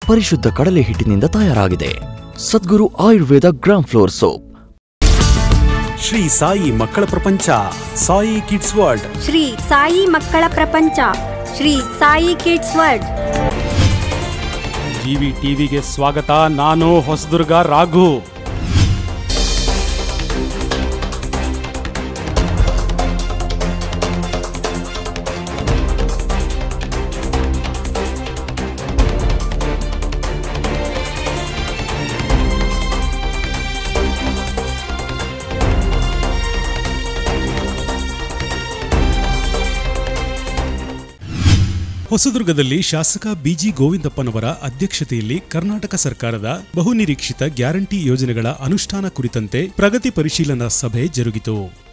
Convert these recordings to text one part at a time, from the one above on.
ಪರಿಶುದ್ಧ ಕಡಲೆ ಹಿಟ್ಟಿನಿಂದ ತಯಾರಾಗಿದೆ. Sadguru Ayurveda gram flour soap. Shri Sai ಮಕ್ಕಳ ಪ್ರಪಂಚ, ಸಾಯಿ ಕಿಡ್ಸ್ ವರ್ಲ್ಡ್. ಶ್ರೀ ಸಾಯಿ ಮಕ್ಕಳ ಪ್ರಪಂಚ, Shri Sai kids world. G V ಟಿವಿಗೆ ಸ್ವಾಗತ. ನಾನು ಹೊಸದುರ್ಗ ರಾಘು. ಹೊಸದುರ್ಗದಲ್ಲಿ ಶಾಸಕ ಬಿಜಿ ಗೋವಿಂದಪ್ಪನವರ ಅಧ್ಯಕ್ಷತೆಯಲ್ಲಿ ಕರ್ನಾಟಕ ಸರ್ಕಾರದ ಬಹುನಿರೀಕ್ಷಿತ ಗ್ಯಾರಂಟಿ ಯೋಜನೆಗಳ ಅನುಷ್ಠಾನ ಕುರಿತಂತೆ ಪ್ರಗತಿ ಪರಿಶೀಲನಾ ಸಭೆ ಜರುಗಿತು.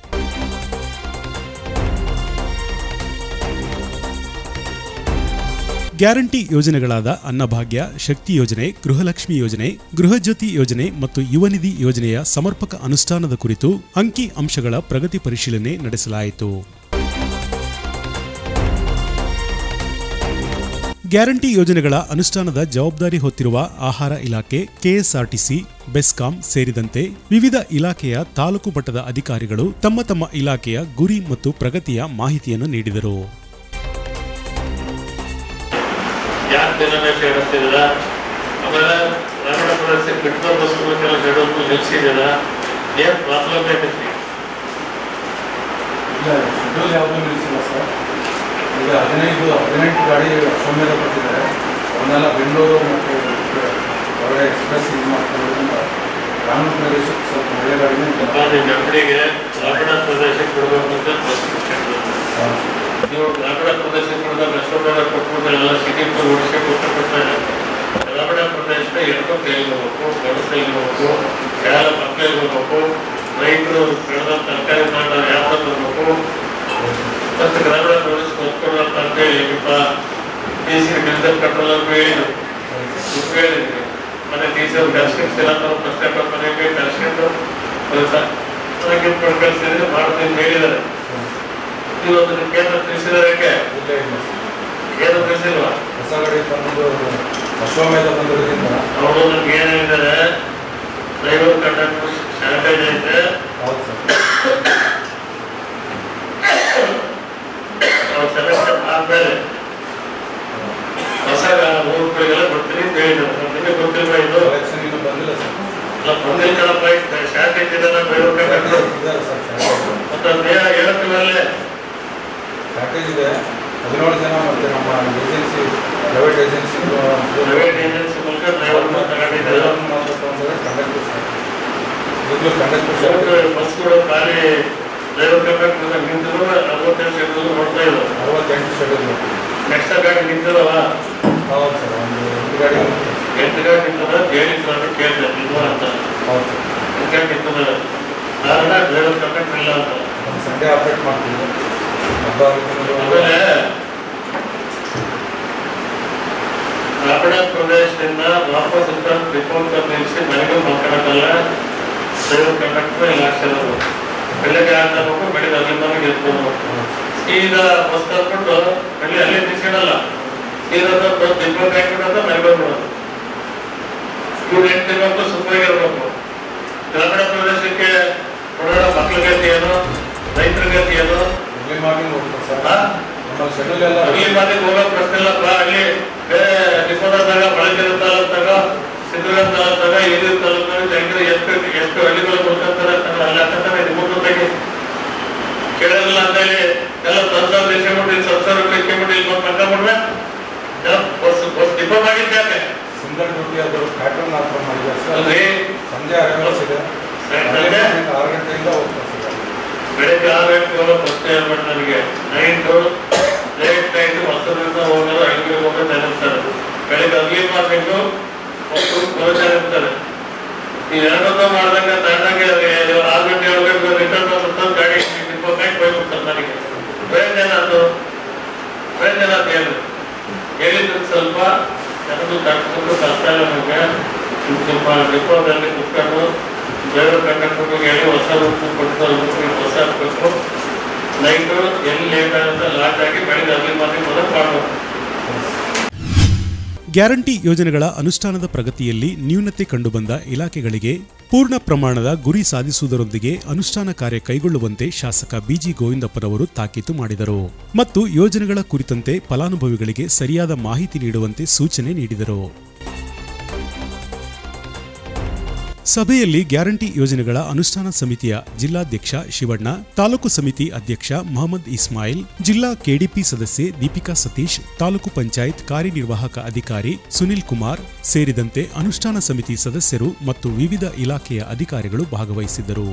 ಗ್ಯಾರಂಟಿ ಯೋಜನೆಗಳಾದ ಅನ್ನಭಾಗ್ಯ, ಶಕ್ತಿ ಯೋಜನೆ, ಗೃಹಲಕ್ಷ್ಮಿ ಯೋಜನೆ, ಗೃಹಜ್ಯೋತಿ ಯೋಜನೆ ಮತ್ತು ಯುವನಿಧಿ ಯೋಜನೆಯ ಸಮರ್ಪಕ ಅನುಷ್ಠಾನದ ಕುರಿತು ಅಂಕಿ ಅಂಶಗಳ ಪ್ರಗತಿ ಪರಿಶೀಲನೆ ನಡೆಸಲಾಯಿತು. ಗ್ಯಾರಂಟಿ ಯೋಜನೆಗಳ ಅನುಷ್ಠಾನದ ಜವಾಬ್ದಾರಿ ಹೊತ್ತಿರುವ ಆಹಾರ ಇಲಾಖೆ, ಕೆಎಸ್ಆರ್ಟಿಸಿ, ಬೆಸ್ಕಾಂ ಸೇರಿದಂತೆ ವಿವಿಧ ಇಲಾಖೆಯ ತಾಲೂಕು ಮಟ್ಟದ ಅಧಿಕಾರಿಗಳು ತಮ್ಮ ತಮ್ಮ ಇಲಾಖೆಯ ಗುರಿ ಮತ್ತು ಪ್ರಗತಿಯ ಮಾಹಿತಿಯನ್ನು ನೀಡಿದರು. ಈಗ 18 ಗಾಡಿ ಸೌಮ್ಯದ ಕೊಟ್ಟಿದ್ದಾರೆ. ಅವನ್ನೆಲ್ಲ ಬೆಂಗಳೂರು ಮತ್ತು ಹೊರಗಡೆ ಎಕ್ಸ್ಪ್ರೆಸ್ ಇದು ಮಾಡ್ಕೊಳ್ಳೋದ್ರಿಂದ ಗ್ರಾಮೀಣ ಪ್ರದೇಶಕ್ಕೆ ಸ್ವಲ್ಪ ಒಳ್ಳೆ ಗಾಡಿನೇ ನಮ್ಮಡಿಗೆ ಗ್ರಾಮೀಣ ಪ್ರದೇಶಕ್ಕೆ ಕೊಡಬೇಕಂತ ನೀವು ಗ್ರಾಮೀಣ ಪ್ರದೇಶಕ್ಕೆ ಕೊಡೋದಾಗ ಅಷ್ಟೊಂದು ಕೊಟ್ಬಿಟ್ಟು ಸಿಟಿ ಓಡಿಸಿ ಕೊಟ್ಟಿರ್ತಾರೆ. ಗ್ರಾಮೀಣ ಪ್ರದೇಶದ ಹೆಣ್ಣು ಕೈಲಿ ಹೋಗ್ಬೇಕು, ಗಂಡು ಕೈಲಿ ಹೋಗ್ಬೇಕು, ಶಾಲಾ ಮಕ್ಕಳಿಗೆ ಹೋಗ್ಬೇಕು, ರೈತರು ಬೆಳೆದ ತರಕಾರಿ ಮಾಡ ಯಾವ ಬರಬೇಕು ಮತ್ತು ಗ್ರಾಮೀಣ ಪ್ರದೇಶ ಹೊತ್ಕೊಳ್ಳೋಂತ ಅಂತ ಹೇಳಿಪ್ಪ. ಡೀಸೆಲ್ ಡೀಸೆಲ್ ಪೆಟ್ರೋಲ್ ಹೇಳಿದ್ರು, ಮತ್ತೆ ಡೀಸೆಲ್ ಕಲ್ಸ್ಕೊಂಡು ಎಲ್ಲ ತರ ಪ್ರಶ್ನೆ ಮನೆಗೆ ಕಲ್ಸ್ಕೊಂಡು ಕಳಿಸಿದ್ರೆ ಮಾಡ್ತೀನಿ ಹೇಳಿದ್ದಾರೆ. ಇವತ್ತು ಕೇಂದ್ರ ತಿಳಿಸಿದ್ದಾರೆ. ಕೇಂದ್ರ ತಿಳಿಸಿಲ್ವಾ? ಹೊಸ ಗಾಡಿ ಬಂದು ಅಶ್ವಮೇಧ ಬಂದಿರೋದ್ರಿಂದ ಅವರು ನಮ್ಗೆ ಏನ್ ಹೇಳಿದ್ದಾರೆ, ಡ್ರೈವರ್ ಕಂಡಕ್ಟರ್ ಸ್ಯಾನಿಟೈಸ್ ಐತೆ, ಸೆಲೆಕ್ಷನ್ ಆದ್ಮೇಲೆ ಹೊಸ ಊರುಗಳಿಗೆಲ್ಲ ಬರ್ತೀನಿ ಅಂತ ಹೇಳಿದ್ದಾರೆ. ನಿಮಗೆ ಗೊತ್ತಿಲ್ಲ ಇದು ಬಂದಿಲ್ಲ ಕಣಪ್ಪ. ಸ್ಯಾನಿಟೈಸ್ ಇದೆಲ್ಲ ಡ್ರೈವರ್ ಕಂಡಕ್ಟರ್ ಮತ್ತೆ ಹೇಳಕ್ಕಿಲ್ಲೇ ಪ್ಯಾಕೇಜ್ ಇದೆ. 17 ಜನ ಮತ್ತೆ ನಮ್ಮ ಏಜೆನ್ಸಿ ಪ್ರೈವೇಟ್ ಏಜೆನ್ಸಿ ಮೂಲಕ ಡ್ರೈವರ್ ತಗೊಂಡಿದ್ದಾರೆ. ಕಂಡಕ್ಟರ್ ಬಸ್ಗಳು ಖಾಲಿ ಡ್ರೈವರ್ ಕಂಡಕ್ಟರ್ ನಿಂತಿದ್ರು 62 ಶೆಡ್ಯೂಲ್ ನೋಡ್ತಾ ಇದ್ರು. 68 ಶೆಡ್ಯೂಲ್ ನೆಕ್ಸ್ಟ್ ಗಾಡಿ ನಿಂತಿರವ? ಹೌದು ಸರ್, ಒಂದು 8 ಗಾಡಿ ನಿಂತದ ಹೇಳಿದ್ರು ಕೇಳಿದೆ ನಿಲ್ವ ಅಂತ. ಹೌದು ಸರ್, ನಿಂತದ ಕಾರಣ ಡ್ರೈವರ್ ಕಂಡಕ್ಟರ್ ಇಲ್ಲ ಅಂತ. ಸಂಡೇ ಆಪರೇಟ್ ಮಾಡ್ತೀವಿ. ಆಮೇಲೆ ಗ್ರಾಮೀಣ ಪ್ರದೇಶದಿಂದ ವಾಪಸ್ ರಿಪೋರ್ಟ್ ನಿಲ್ಲಿಸಿ ಮನೆಗೂ ಮಾತಾಡೋಕ್ಕಲ್ಲ. ಡ್ರೈವರ್ ಕಂಡಕ್ಟರ್ ಇಲ್ಲ ಅಕ್ಷರರು ಬೆಳಗ್ಗೆ ಆಗ್ಬೇಕು, ಬೆಳಿಗ್ಗೆ ಅಲ್ಲಿ ಮನೆಗೆ ಎತ್ಕೊಂಡು ಸೀದಾ ಬಸ್ ತರ್ಕೊಂಡು ಬೆಳ್ಳಿ ಅಲ್ಲೇ ನಿಲ್ಸಿಡಲ್ಲ, ಸೀದಾ ಡಿಪೋಟ್ ಹಾಕಿಬಿಡೋದು ಮನೆ ಬಂದ್ಬಿಡೋದು. ಇವ್ರು ಹೆಂಗಿರ್ಬೇಕು, ಸುಮ್ಮಗಿರ್ಬೇಕು. ಗ್ರಾಮೀಣ ಪ್ರದೇಶಕ್ಕೆ ಓಡಾಡೋ ಮಕ್ಳ ಗತಿ ಏನು, ರೈತರ ಗತಿ ಏನು? ಅರ್ಲಿ ಮಾರ್ನಿಂಗ್ ಹೋಗ್ತಾರೆ ಸರ್. ನಮ್ಮ ಶೆಡ್ಯೂಲ್ ಎಲ್ಲ ಅರ್ಲಿ ಮಾರ್ನಿಂಗ್ ಹೋಗೋ ಪ್ರಶ್ನೆ ಇಲ್ಲಪ್ಪ. ಅಲ್ಲಿ ಬೇರೆ ಡಿಪೋದಾಗ ಬಳಕೆರೆ ತಾಲೂಕಾಗ, ಸಿದ್ಧಗಂಗ ತಾಲೂಕಾಗ, ಹಿರಿಯೂರು ತಾಲೂಕಾಗ ಜನರು ಎಷ್ಟು ಹಳ್ಳಿಗಳು ಕೊಡ್ತಾರೆ ಅಲ್ಲಿ ಹಾಕಂತಾನೆ ರಿಮೋಟಾಗಿ ಕೇಳೋದಿಲ್ಲ ಅಂತ ಹೇಳಿ ಎಲ್ಲ ತಂದು ದೇಶಬಿಟ್ಟು ಸಂಸಾರ ಇಕ್ಕಿಬಿಟ್ಟು ಇಲ್ಲಿ ಬಂದು ಮಾಡ್ಕೊಂಡ್ಬಿಡ್ರೆ ಬಸ್ ಡಿಪೋ ಮಾಡಿದ್ದು ಯಾಕೆ? ಸಿಂಗಲ್ ಡ್ಯೂಟಿ ಅದು ಪ್ಯಾಟರ್ನ್ ಹಾಕೊಂಡು ಮಾಡಿದ್ದಾರೆ ಸರ್. ಅಲ್ರಿ ಸಂಜೆ 6 ಇದೆ, 6 ಗಂಟೆಯಿಂದ ಹೋಗ್ತಾರೆ ಸರ್. ಬೆಳಗ್ಗೆ 6 ಗಂಟೆಗೆ ಹೋಗೋ ಪ್ರಶ್ನೆ ಹೇಳ್ಬಿಟ್ಟು ನನಗೆ ಲೇಟ್ ನೈಟ್ ಹೊಸದಿಂದ ಹೋಗೋದು 5 ಗಂಟೆಗೆ ಹೋಗೋದು ನೆನಸ್ತಾರೆ. ಬೆಳಗ್ಗೆ ಅರ್ಲಿ ಮಾರ್ನಿಂಗು ಬರೋದೇ ಇರ್ತಾರೆ. ನೀವು ಎರಡನ್ನೂ ಮಾಡ್ದಂಗ ತಣ್ಣಗೆ 6 ಗಂಟೆ 7 ಗಂಟೆ ರಿಟರ್ನ್ ಬಂದು ಗಾಡಿ ಡಿಪೋಟ್ನಾಗ ಹೋಗ್ಬಿಡ್ತಾರೆ. ನನಗೆ ಪ್ರಯೋಜನ ಅದು ಏನು ಹೇಳಿದ್ರೆ ಸ್ವಲ್ಪ ನನಗೂ ಕಟ್ಕೊಂಡು ಕಷ್ಟ ಇಲ್ಲ. ನನಗೆ ಸ್ವಲ್ಪ ಡಿಪೋದಲ್ಲಿ ಕುತ್ಕೊಂಡು ಡ್ರೈವರ್ ಕಂಡಕ್ಟರ್ಗೆ ಹೇಳಿ ಹೊಸ ರೂಪು ಕೊಟ್ಟು ಹೊಸ ಹಾಕ್ಬೇಕು. ನೈಟು ಎಲ್ಲಿ ಲೇಟ್ ಆಗುತ್ತೆ ಲಾಟ್ ಆಗಿ ಬೆಳಿಗ್ಗೆ ಅರ್ಲಿ ಮಾರ್ನಿಂಗ್ ಮೊದಲು ಮಾಡಬೇಕು. ಗ್ಯಾರಂಟಿ ಯೋಜನೆಗಳ ಅನುಷ್ಠಾನದ ಪ್ರಗತಿಯಲ್ಲಿ ನ್ಯೂನತೆ ಕಂಡುಬಂದ ಇಲಾಖೆಗಳಿಗೆ ಪೂರ್ಣ ಪ್ರಮಾಣದ ಗುರಿ ಸಾಧಿಸುವುದರೊಂದಿಗೆ ಅನುಷ್ಠಾನ ಕಾರ್ಯ ಕೈಗೊಳ್ಳುವಂತೆ ಶಾಸಕ ಬಿಜಿ ಗೋವಿಂದಪ್ಪನವರು ತಾಕೀತು ಮಾಡಿದರು ಮತ್ತು ಯೋಜನೆಗಳ ಕುರಿತಂತೆ ಫಲಾನುಭವಿಗಳಿಗೆ ಸರಿಯಾದ ಮಾಹಿತಿ ನೀಡುವಂತೆ ಸೂಚನೆ ನೀಡಿದರು. ಸಭೆಯಲ್ಲಿ ಗ್ಯಾರಂಟಿ ಯೋಜನೆಗಳ ಅನುಷ್ಠಾನ ಸಮಿತಿಯ ಜಿಲ್ಲಾಧ್ಯಕ್ಷ ಶಿವಣ್ಣ, ತಾಲೂಕು ಸಮಿತಿ ಅಧ್ಯಕ್ಷ ಮೊಹಮ್ಮದ್ ಇಸ್ಮಾಯಿಲ್, ಜಿಲ್ಲಾ ಕೆಡಿಪಿ ಸದಸ್ಯೆ ದೀಪಿಕಾ ಸತೀಶ್, ತಾಲೂಕು ಪಂಚಾಯತ್ ಕಾರ್ಯನಿರ್ವಾಹಕ ಅಧಿಕಾರಿ ಸುನಿಲ್ ಕುಮಾರ್ ಸೇರಿದಂತೆ ಅನುಷ್ಠಾನ ಸಮಿತಿ ಸದಸ್ಯರು ಮತ್ತು ವಿವಿಧ ಇಲಾಖೆಯ ಅಧಿಕಾರಿಗಳು ಭಾಗವಹಿಸಿದ್ದರು.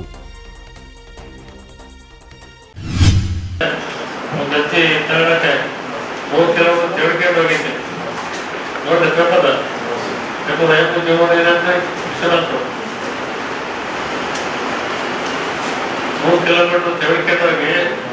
ಕಿಲೋಮೀಟರ್ ತೆವಳಿಕೆದಾಗಿ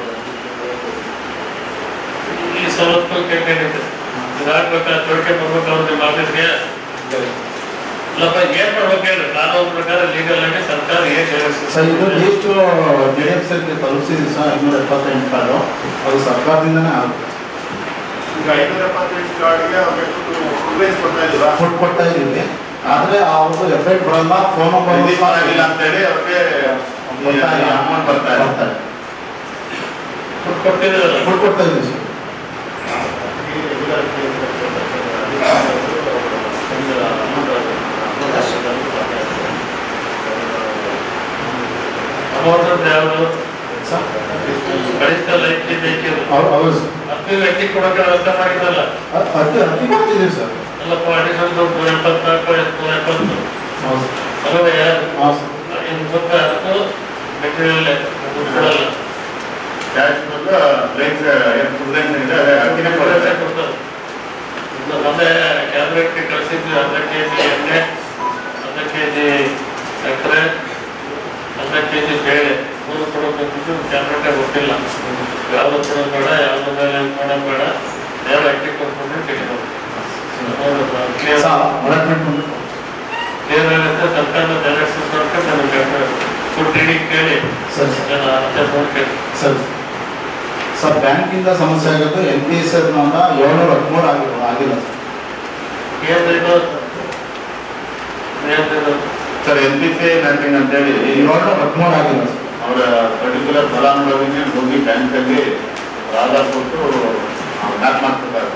ಈ ಸವಲತ್ತು ಕೇಳಿದೆ ಇದಾಗಬೇಕಾದ್ರೆ ತೆವಳಿಕೆ ಬರ್ಬೇಕಾದ್ರೆ ನಿಮ್ಮ ಆಫೀಸ್ಗೆ ಇಲ್ಲಪ್ಪ ಏನ್ ಮಾಡ್ಬೇಕು ಹೇಳಿ ಕಾನೂನು ಪ್ರಕಾರ ಲೀಗಲ್ ಆಗಿ ಸರ್ಕಾರ ಏನ್ ಸರ್ ಇದು ಎಷ್ಟು ಡಿಎಫ್ಸಿಗೆ ತಲುಪಿಸಿದ್ವಿ ಸರ್ 578 ಕಾರ್ಡು ಅದು ಸರ್ಕಾರದಿಂದನೇ ಆಗುತ್ತೆ. ಈಗ 578 ಕಾರ್ಡ್ಗೆ ಫುಡ್ ಕೊಡ್ತಾ ಇದ್ದೀವಿ, ಆದ್ರೆ ಅವ್ರದ್ದು ಎಫೆಕ್ಟ್ ಬರಲ್ಲ, ಫೋನ್ ಆಗಿಲ್ಲ ಅಂತೇಳಿ ಅವ್ರಿಗೆ ಅಮೌಂಟ್ ಬರ್ತಾ ಇರ್ತಾರೆ. ಫುಡ್ ಕೊಡ್ತಿದ್ದೀರಲ್ಲ, ಫುಡ್ ಕೊಡ್ತಾ ಇದ್ದೀವಿ ಸರ್. ಅಮೌಂಟ್ ಯಾವುದು ಕಳಿಸ್ತಲ್ಲ ಅಕ್ಕಿ ಅಕ್ಕಿ ಕೊಡೋಕೆ ವ್ಯವಸ್ಥೆ ಮಾಡಿದ್ರಲ್ಲ, ಅಕ್ಕಿ ಕೊಡ್ತಿದ್ದೀವಿ ಸರ್. ಅಲ್ಲಪ್ಪ ಅಡಿಷನ್ ದುಡ್ಡು 74 70 ಅಲ್ಲವೇ ಇನ್ನು ಮುಂದೆ ಅದಕ್ಕೂ ಮೆಟೀರಿಯಲ್ ದುಡ್ಡು ಕೊಡಲ್ಲ, ಕ್ಯಾಶ್ ಬಂದು ರೈತ ಏನು ಫುಡ್ ಇದೆ ಅಕ್ಕಿನೇ ಕೊಡ್ತಾರೆ. ಮೊನ್ನೆ ಕ್ಯಾಬಿನೆಟ್ಗೆ ಕಳಿಸಿದ್ವಿ 10 kg ಎಣ್ಣೆ, 10 kg ಸಕ್ಕರೆ, 10 kg ಬೇಳೆ 3 ಕೊಡೋದು ಕ್ಯಾಬಿನೆಟ್ಗೆ ಗೊತ್ತಿಲ್ಲ. ಯಾವ್ದು ಕೊಡೋದು ಬೇಡ, ಯಾವ್ದು ಮೇಲೆ ಮಾಡೋದು ಬೇಡ, ಯಾವ ಅಕ್ಕಿ ಕೊಟ್ಕೊಂಡು ತೆಗೆದು ಕ್ಲಿಯರ್ ಆಗುತ್ತೆ. ಸರ್ಕಾರದ ಡೈರೆಕ್ಷನ್ ನೋಡ್ಕೊಂಡು ನನಗೆ ಫುಡ್ ರೀಡಿಂಗ್ ಕೇಳಿ ಸರ್ ಬ್ಯಾಂಕಿಂದ ಸಮಸ್ಯೆ ಆಗುತ್ತೆ. NPS 713 ಆಗಿಲ್ಲ ಸರ್. NPC ಬ್ಯಾಂಕಿಂಗ್ ಅಂತೇಳಿ 713 ಆಗಿಲ್ಲ ಸರ್. ಅವರ ಪರ್ಟಿಕ್ಯುಲರ್ ಫಲಾನುಭವಿಗೆ ಹೋಗಿ ಬ್ಯಾಂಕಲ್ಲಿ ಆಧಾರ್ ಕೊಟ್ಟು ಬ್ಯಾಕ್ ಮಾಡ್ತಿದ್ದಾರೆ.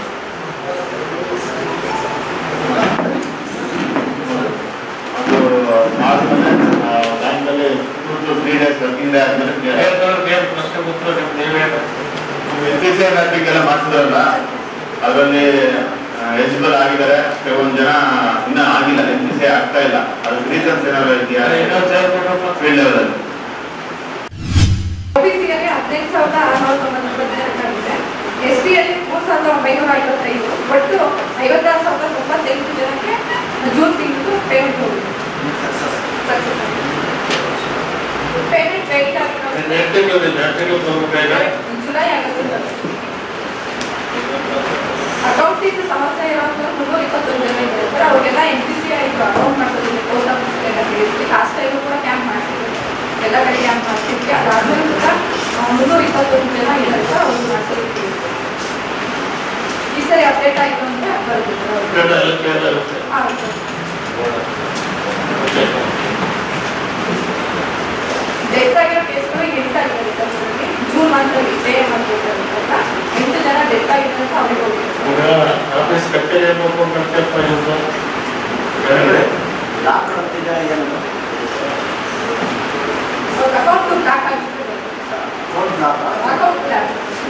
ಅದು ಆದ್ಮೇಲೆ ಬ್ಯಾಂಕಲ್ಲಿ 2 to 3 days ವರ್ಕಿಂಗ್ ಡೇ ಆದ್ಮೇಲೆ ಪ್ರಶ್ನೆ ಗೊತ್ತಿಲ್ಲ ನೀವೇ NPC ಬ್ಯಾಂಕಿಂಗ್ ಎಲ್ಲ ಮಾಡ್ತಿದಾರಲ್ಲ, ಅದರಲ್ಲಿ ಎಲಿಜಿಬಲ್ ಆಗಿದ್ದಾರೆ, ಕೆಲವೊಂದು ಜನ ಇನ್ನೂ ಆಗಿಲ್ಲ, NPC ಆಗ್ತಾ ಇಲ್ಲ. ಅದಕ್ಕೆ ರೀಸನ್ಸ್ ಏನಾದ್ರು ಇದೆಯಾ ಫೀಲ್ಡ್ ಲೆವೆಲಲ್ಲಿ? OBCಯಲ್ಲಿ 18,697 STಯಲ್ಲಿ 3,955 ಒಟ್ಟು 56,098 ಜನಕ್ಕೆ ಜೂನ್ ತಿಂಗಳು ಪೇಮೆಂಟ್ ಹೋಗಿದೆ. ಪೇಮೆಂಟ್ ವೇಟ್ ಜುಲೈ ಆಗಸ್ಟ್ ಅಕೌಂಟಿಂದ ಸಮಸ್ಯೆ ಇರೋದು 321 ಜನ ಇದ್ದಾರೆ ಸರ್. ಅವ್ರಿಗೆಲ್ಲ NPC ಆಯಿತು ಅಕೌಂಟ್ ಮಾಡ್ತಿದ್ದೀವಿ. ಪೋಸ್ಟ್ ಆಫೀಸ್ ಎಲ್ಲ ಹೇಳಿದ್ವಿ. ಲಾಸ್ಟ್ ಟೈಮು ಕೂಡ ಕ್ಯಾಂಪ್ ಮಾಡ್ತಿದ್ವಿ, ಎಲ್ಲ ಕಡೆ ಕ್ಯಾಂಪ್ ಮಾಡ್ತಿದ್ವಿ. ಅದಾದ್ಮೇಲೆ ಕೂಡ 321 ಜನ ಇದ್ದಾರೆ ಸರ್. ಅವ್ರಿಗೆ ಮಾಡ್ತಿರ್ತೀವಿ. ಈ ಸರಿ ಅಪ್ಡೇಟ್ ಆಯಿತು ಅಂದರೆ ಬರುತ್ತೆ ಸರ್. ಆಗುತ್ತೆ. ಡೆತ್ ಆಗಿರೋ ಕೇಸ್ಗಳು 8 ಆಗಿದ್ದಾರೆ ಸರ್. ನಮಗೆ ಜೂನ್ ಮಂತಲ್ಲಿ ಸ್ಟೇ ಮಾಡ್ತಿರ್ತಾರಂತ 8 ಜನ ಡೆತ್ ಆಗಿದ್ದಾರೆ ಅಂತ ಅವ್ರಿಗೆ ಹೋಗಿದ್ದಾರೆ. ಆಫೀಸ್ ಕಟ್ಟೆಗೆ ನೋಡ್ಕೊಂಡ್ಬರ್ತೀಯಪ್ಪ ಇವತ್ತು ಅಕೌಂಟ್ ಬ್ಲಾಕ್ ಆಗಿತ್ತು. ಅಕೌಂಟ್ ಬ್ಲಾಕ್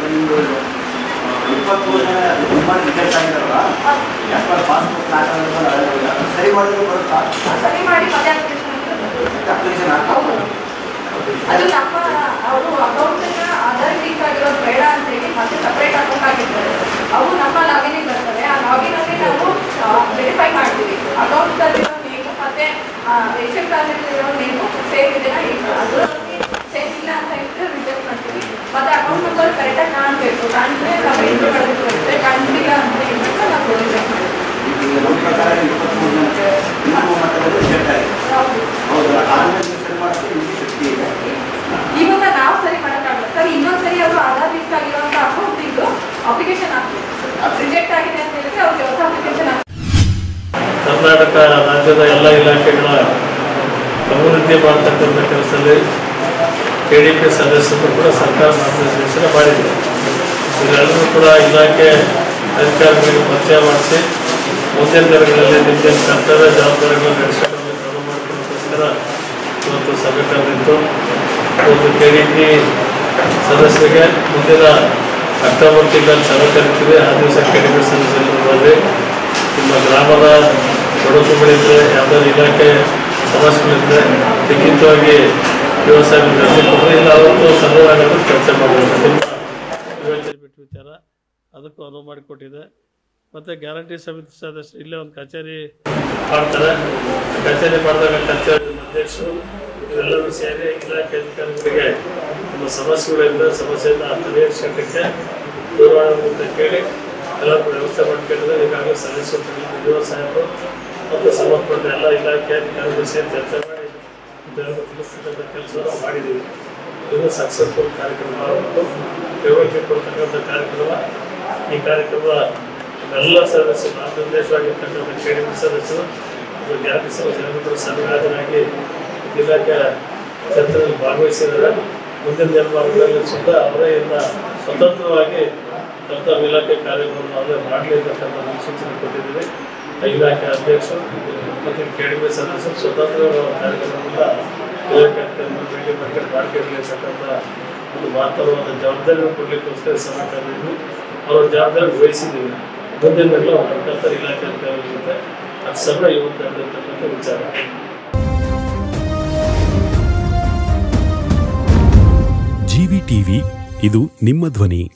23 ಜನ ರಿಜೆಕ್ಟ್ ಆಗಿದಾರಲ್ಲ, ಪಾಸ್ಬುಕ್ ಸರಿ ಮಾಡಿದ್ರು ಬರುತ್ತಾ? ಸರಿ ಮಾಡಿ ಮತ್ತೆ ಅಪ್ಲಿಕೇಶನ್ ಹೌದು. ಅದು ನಮ್ಮ ಅವರು ಅಕೌಂಟನ್ನ ಆಧಾರ್ ಲಿಂಕ್ ಆಗಿರೋದು ಬೇಡ ಅಂತ ಹೇಳಿ ಮತ್ತೆ ಸಪ್ರೇಟ್ ಅಕೌಂಟ್ ಆಗಿರ್ತಾರೆ. ಅವು ನಮ್ಮ ಲಾಗಿನಿಗೆ ಬರ್ತವೆ. ಆ ಲಾಗಿನಲ್ಲಿ ನಾವು ವೆರಿಫೈ ಮಾಡ್ತೀವಿ. ಅಕೌಂಟಲ್ಲಿರೋ ನೇಮು ಮತ್ತೆ ರೇಷನ್ ಕಾರ್ಡಲ್ಲಿರೋ ನೇಮು ಸೇಮ್ ಇದೆಯಾ ಇಲ್ಲ, ಅದರಲ್ಲಿ ಸೇಮ್ ಇಲ್ಲ ಅಂತ ಹೇಳಿದ್ರೆ ರಿಜೆಕ್ಟ್ ಮಾಡ್ತೀವಿ. ಮತ್ತೆ ಅಕೌಂಟ್ ನಂಬರ್ ಕರೆಕ್ಟಾಗಿ ಕಾಣಬೇಕು, ಕಾಣಿದ್ರೆ ನಾವು ಎಂಟ್ರಿ ಮಾಡೋದಕ್ಕೆ ಬರುತ್ತೆ. ಕಾಣ್ತಿಲ್ಲ ಅಂತ ಹೇಳಿದ್ರೆ ನಾವು ರಿಜೆಕ್ಟ್ ಮಾಡ್ತೀವಿ. ನಮ್ಮ ಪ್ರಕಾರ 23 ಜನಕ್ಕೆ ಇನ್ನೂ ಮಟ್ಟದಲ್ಲಿ ರಿಜೆಕ್ಟ್ ಆಗಿದೆ. ಹೌದಾ? ಆನ್ಲೈನ್ ಸರಿ ಮಾಡೋಕ್ಕೆ ನಿಮಗೆ ಶಕ್ತಿ ಇದೆ. ಇವಾಗ ನಾವು ಸರಿ ಮಾಡೋಕ್ಕಾಗಲ್ಲ ಸರ್. ಇನ್ನೊಂದ್ಸರಿ ಅವರು ಆಧಾರ್ ಲಿಂಕ್ ಆಗಿರುವಂಥ ಅಕೌಂಟ್ ಇದ್ದು ಅಪ್ಲಿಕೇಶನ್ ಹಾಕ್ಬೇಕು. ರಿಜೆಕ್ಟ್ ಆಗಿದೆ ಅಂತ ಹೇಳಿದ್ರೆ ಅವ್ರಿಗೆ ಹೊಸ ಅಪ್ಲಿಕೇಶನ್ ಹಾಕ್ಬೇಕು. ಕರ್ನಾಟಕ ರಾಜ್ಯದ ಎಲ್ಲ ಇಲಾಖೆಗಳ ಅಭಿವೃದ್ಧಿ ಮಾಡ್ತಕ್ಕಂಥ ಕೆಲಸದಲ್ಲಿ KDP ಸದಸ್ಯರು ಕೂಡ ಸರ್ಕಾರ ಮಾರ್ಗದರ್ಶನ ಮಾಡಿದೆ. ಇವರೆಲ್ಲರೂ ಕೂಡ ಇಲಾಖೆ ಅಧಿಕಾರಿಗಳಿಗೆ ಪರಿಚಯ ಮಾಡಿಸಿ ಮುಂದಿನ ದಿನಗಳಲ್ಲಿ ನಿಮ್ಮ ಕರ್ತವ್ಯ ಜವಾಬ್ದಾರಿಗಳನ್ನು ನಡೆಸಿಕೊಂಡು ಕ್ರಮ ಮಾಡಿಕೊಳ್ಳೋಕ್ಕೋಸ್ಕರ ಇವತ್ತು ಸಭೆ ಕರೆದಿತ್ತು. ಇವತ್ತು KDP ಸದಸ್ಯರಿಗೆ ಮುಂದಿನ ಅಕ್ಟೋಬರ್ ತಿಂಗಳಲ್ಲಿ ಸಭೆ ಕರೀತೀವಿ. ಆ ದಿವಸ KDP ಸದಸ್ಯರು ಬರಲಿ. ನಿಮ್ಮ ಗ್ರಾಮದ ತೊಡಕುಗಳಿದ್ದರೆ ಯಾವುದಾದ್ರು ಇಲಾಖೆ ಸಮಸ್ಯೆಗಳಿದ್ದರೆ ಲಿಖಿತವಾಗಿ ವ್ಯವಸಾಯಗಳು ನಡೆಸಿಕೊಡ್ರಿ. ಇಲ್ಲ ಅವತ್ತು ಸಭೆಯಾಗೋದು ಚರ್ಚೆ ಮಾಡಬೇಕು. ನಿಮ್ಮ ಯೋಚನೆ ಬಿಟ್ಟು ವಿಚಾರ ಅದಕ್ಕೂ ಅನುವು ಮಾಡಿಕೊಟ್ಟಿದೆ. ಮತ್ತು ಗ್ಯಾರಂಟಿ ಸಮಿತಿ ಸದಸ್ಯರು ಇಲ್ಲೇ ಒಂದು ಕಚೇರಿ ಮಾಡ್ತಾರೆ. ಕಚೇರಿ ಮಾಡಿದಾಗ ಕಚೇರಿ ಅಧ್ಯಕ್ಷರು ಇವೆಲ್ಲರೂ ಸೇರಿ ಇಲಾಖೆ ಅಧಿಕಾರಿಗಳಿಗೆ ನಮ್ಮ ಸಮಸ್ಯೆಗಳಿಂದ ಸಮಸ್ಯೆಯನ್ನು ಪರಿಹರಿಸೋಕ್ಕೆ ದೂರವಾಣಿ ಮೂಲಕ ಕೇಳಿ ಎಲ್ಲರೂ ವ್ಯವಸ್ಥೆ ಮಾಡ್ಕೊಂಡಿದ್ದಾರೆ. ಈಗಾಗಲೇ ಸದಸ್ಯರು ಯುವ ಸಾಹೇಬರು ಮತ್ತು ಸಂಬಂಧಪಟ್ಟ ಎಲ್ಲ ಇಲಾಖೆ ಅಧಿಕಾರಿಗಳು ಸೇರಿ ಚರ್ಚೆ ಮಾಡಿ ತಿಳಿಸ್ತಕ್ಕಂಥ ಕೆಲಸವನ್ನು ಮಾಡಿದ್ದೀವಿ. ಇದು ಸಕ್ಸಸ್ಫುಲ್ ಕಾರ್ಯಕ್ರಮ ಆಗಬೇಕು. ತಿಳುವಳಿಕೆ ಕೊಡ್ತಕ್ಕಂಥ ಕಾರ್ಯಕ್ರಮ. ಈ ಕಾರ್ಯಕ್ರಮ ಎಲ್ಲ ಸದಸ್ಯರು ನಾಮನಿರ್ದೇಶವಾಗಿರ್ತಕ್ಕಂಥ KDP ಸದಸ್ಯರು ಗ್ಯಾರಂಟಿ ಸದಸ್ಯರು ಸಂಘಟನಾಗಿ ಇಲಾಖೆ ಚರ್ಚೆಯಲ್ಲಿ ಭಾಗವಹಿಸಿದ್ದಾರೆ. ಮುಂದಿನ ನಿರ್ಮಾಣಗಳಲ್ಲಿ ಸುತ್ತ ಅವರೇ ಇಂದ ಸ್ವತಂತ್ರವಾಗಿ ತಮ್ಮ ಇಲಾಖೆ ಕಾರ್ಯಗಳನ್ನು ಅವರೇ ಮಾಡಲಿ ಅಂತಕ್ಕಂಥ ಸೂಚನೆ ಕೊಟ್ಟಿದ್ದೀವಿ. ಇಲಾಖೆ ಅಧ್ಯಕ್ಷರು ಮತ್ತು KDP ಸದಸ್ಯರು ಸ್ವತಂತ್ರ ಕಾರ್ಯಕ್ರಮದಿಂದ ಇಲಾಖೆ ಅಧಿಕಾರಿಗಳು ಭೇಟಿ ಮಾಡ್ಕೊಂಡಿರಲಿ ಅಂತಕ್ಕಂಥ ಒಂದು ವಾತಾವರಣದ ಜವಾಬ್ದಾರಿ ಕೊಡಲಿಕ್ಕೋಸ್ಕರ ಸಭೆ ಕರೆದಿದ್ವಿ. ಅವರ ಜವಾಬ್ದಾರಿ ವಹಿಸಿದ್ದೀವಿ. ಮುಂದಿನ ಬರ್ತಕ್ಕಂಥ ಇಲಾಖೆ ಅಧಿಕಾರಿಗಳ ಜೊತೆ ಅದು ಸಭೆ ಇವತ್ತು ನಡೆದಿರ್ತಕ್ಕಂಥ ವಿಚಾರ. GV TV ಇದು ನಿಮ್ಮ ಧ್ವನಿ.